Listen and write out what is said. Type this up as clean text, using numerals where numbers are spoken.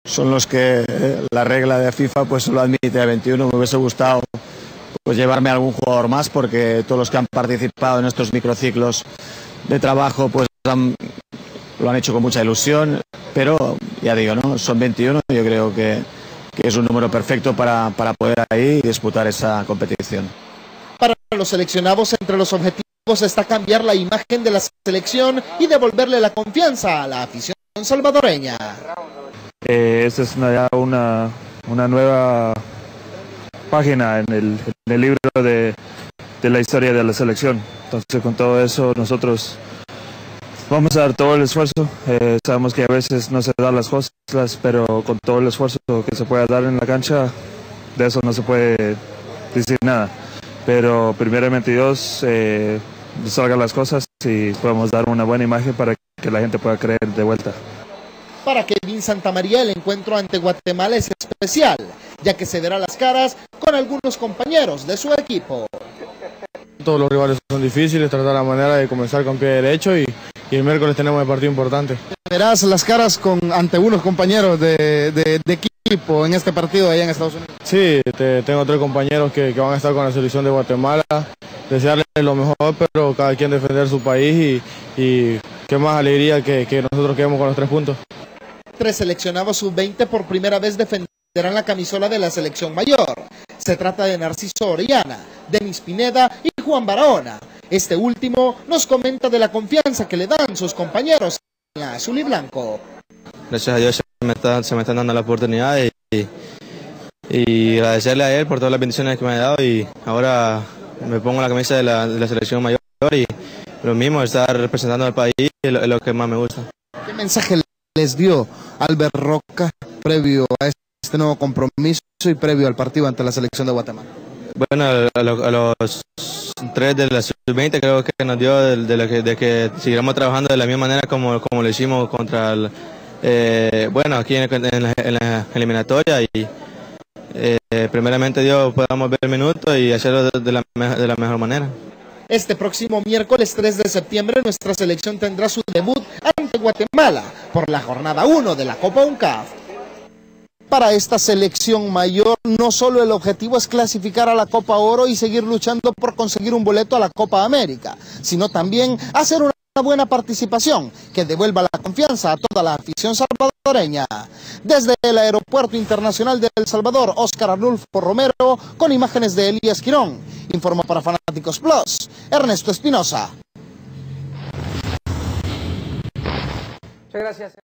son los que la regla de FIFA pues lo admite a 21. Me hubiese gustado pues llevarme a algún jugador más, porque todos los que han participado en estos microciclos de trabajo pues lo han hecho con mucha ilusión, pero ya digo, ¿no? Son 21, yo creo que es un número perfecto para poder ahí disputar esa competición. Para los seleccionados, entre los objetivos está cambiar la imagen de la selección y devolverle la confianza a la afición salvadoreña. Esta es una nueva página en el libro de la historia de la selección. Entonces, con todo eso nosotros vamos a dar todo el esfuerzo. Sabemos que a veces no se dan las cosas, pero con todo el esfuerzo que se pueda dar en la cancha, de eso no se puede decir nada. Pero primeramente Dios, salgan las cosas y podemos dar una buena imagen para que la gente pueda creer de vuelta. Para Kevin Santamaría, el encuentro ante Guatemala es especial, ya que se verá las caras con algunos compañeros de su equipo. Todos los rivales son difíciles, tratar la manera de comenzar con pie derecho y el miércoles tenemos un partido importante. Verás las caras ante unos compañeros de equipo en este partido allá en Estados Unidos. Sí, tengo 3 compañeros que van a estar con la selección de Guatemala, desearles lo mejor, pero cada quien defender su país y qué más alegría que nosotros quedemos con los 3 puntos. 3 seleccionados sub-20 por primera vez defenderán la camisola de la selección mayor. Se trata de Narciso Orellana, Denis Pineda y Juan Barahona. Este último nos comenta de la confianza que le dan sus compañeros en azul y blanco. Gracias a Dios se me están dando la oportunidad y agradecerle a él por todas las bendiciones que me ha dado, y ahora me pongo la camisa de la selección mayor y lo mismo, estar representando al país es lo que más me gusta. ¿Qué mensaje les dio Albert Roca previo a este nuevo compromiso y previo al partido ante la selección de Guatemala? Bueno, a los 3 de la sub-20 creo que nos dio de que sigamos trabajando de la misma manera como lo hicimos contra aquí en la eliminatoria, y primeramente Dios podamos ver el minuto y hacerlo de la mejor manera. Este próximo miércoles 3 de septiembre nuestra selección tendrá su debut ante Guatemala por la jornada 1 de la Copa UNCAF. Para esta selección mayor, no solo el objetivo es clasificar a la Copa Oro y seguir luchando por conseguir un boleto a la Copa América, sino también hacer una buena participación que devuelva la confianza a toda la afición salvadoreña. Desde el Aeropuerto Internacional de El Salvador, Óscar Arnulfo Romero, con imágenes de Elías Quirón. Informó para Fanáticos Plus, Ernesto Espinosa. Muchas gracias.